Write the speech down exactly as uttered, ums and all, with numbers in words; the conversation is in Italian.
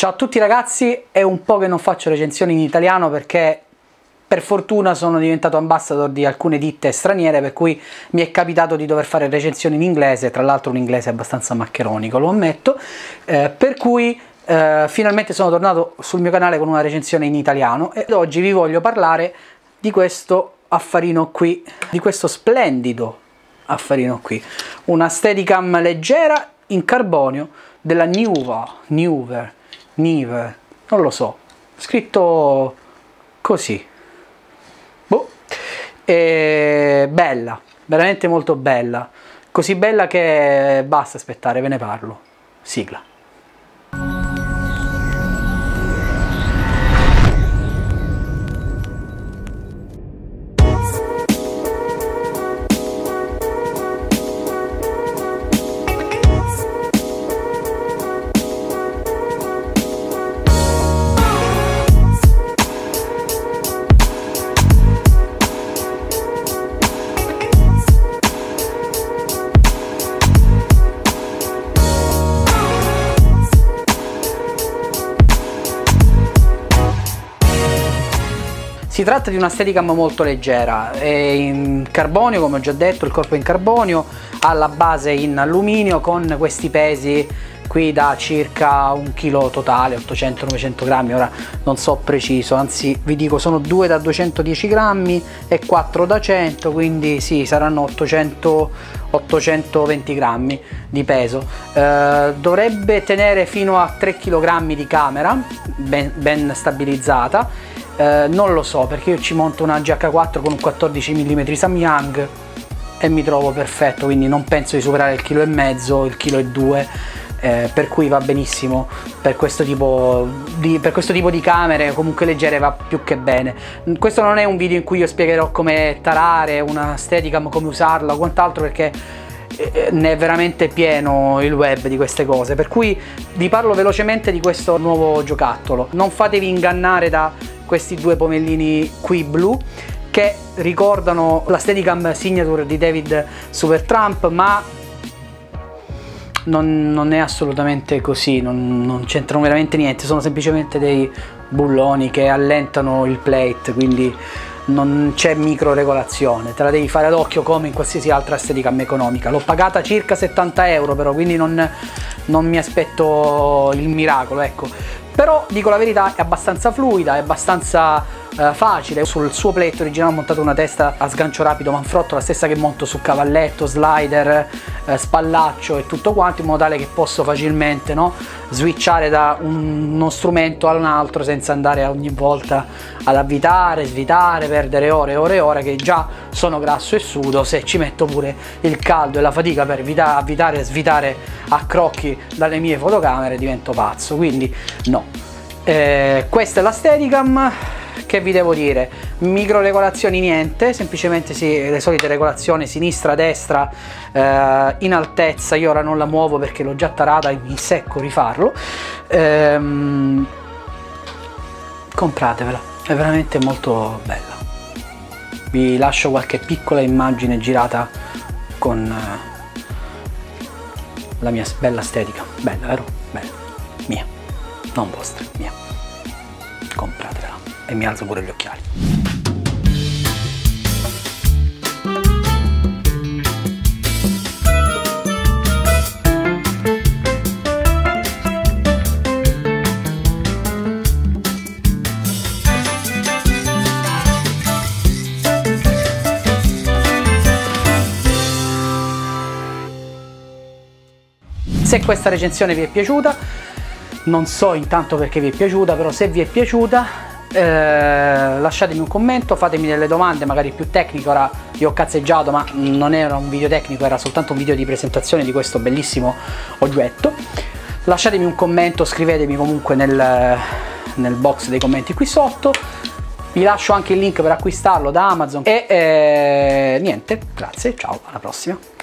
Ciao a tutti ragazzi, è un po' che non faccio recensioni in italiano perché per fortuna sono diventato ambassador di alcune ditte straniere, per cui mi è capitato di dover fare recensioni in inglese, tra l'altro un inglese abbastanza maccheronico, lo ammetto, eh, per cui eh, finalmente sono tornato sul mio canale con una recensione in italiano e oggi vi voglio parlare di questo affarino qui, di questo splendido affarino qui, una Steadicam leggera in carbonio della Nuva, Nuver, Niver, non lo so, scritto così. Boh. E bella, veramente molto bella, così bella che basta aspettare, ve ne parlo. Sigla. Si tratta di una Steadicam molto leggera, è in carbonio, come ho già detto, il corpo è in carbonio, ha la base in alluminio con questi pesi qui da circa un chilo totale, ottocento novecento grammi, ora non so preciso, anzi vi dico sono due da duecentodieci grammi e quattro da cento, quindi sì, saranno ottocento ottocentoventi grammi di peso. Eh, dovrebbe tenere fino a tre chilogrammi di camera, ben, ben stabilizzata. Uh, non lo so perché io ci monto una G H quattro con un quattordici millimetri Samyang e mi trovo perfetto, quindi non penso di superare il chilo e mezzo, il chilo e due, eh, per cui va benissimo per questo tipo di, per questo tipo di camere, comunque leggere va più che bene. Questo non è un video in cui io spiegherò come tarare una Steadicam, come usarla o quant'altro, perché ne è veramente pieno il web di queste cose, per cui vi parlo velocemente di questo nuovo giocattolo. Non fatevi ingannare da questi due pomellini qui blu che ricordano la Steadicam Signature di David Supertramp, ma non, non è assolutamente così, non, non c'entrano veramente niente, sono semplicemente dei bulloni che allentano il plate, quindi non c'è micro regolazione, te la devi fare ad occhio come in qualsiasi altra Steadicam economica. L'ho pagata circa settanta euro però, quindi non, non mi aspetto il miracolo, ecco. Però dico la verità, è abbastanza fluida, è abbastanza eh, facile. Sul suo plate originale ho montato una testa a sgancio rapido manfrotto, la stessa che monto su cavalletto, slider, eh, spallaccio e tutto quanto, in modo tale che posso facilmente, no, switchare da un, uno strumento a un altro senza andare ogni volta ad avvitare, svitare, perdere ore e ore e ore, che già sono grasso e sudo. Se ci metto pure il caldo e la fatica per avvitare e svitare a crocchi dalle mie fotocamere divento pazzo, quindi no. Eh, questa è la Steadicam, che vi devo dire, micro regolazioni niente, semplicemente sì, le solite regolazioni sinistra, destra, eh, in altezza. Io ora non la muovo perché l'ho già tarata e mi secco rifarlo. Ehm, compratevela, è veramente molto bella. Vi lascio qualche piccola immagine girata con eh, la mia bella Steadicam, bella, vero? Bella, mia, non vostra, mia. Compratela e mi alzo pure gli occhiali. Se questa recensione vi è piaciuta, non so intanto perché vi è piaciuta, però se vi è piaciuta eh, lasciatemi un commento, fatemi delle domande magari più tecniche. Ora io ho cazzeggiato, ma non era un video tecnico, era soltanto un video di presentazione di questo bellissimo oggetto. Lasciatemi un commento, scrivetemi comunque nel, nel box dei commenti qui sotto. Vi lascio anche il link per acquistarlo da Amazon e eh, niente, grazie, ciao, alla prossima.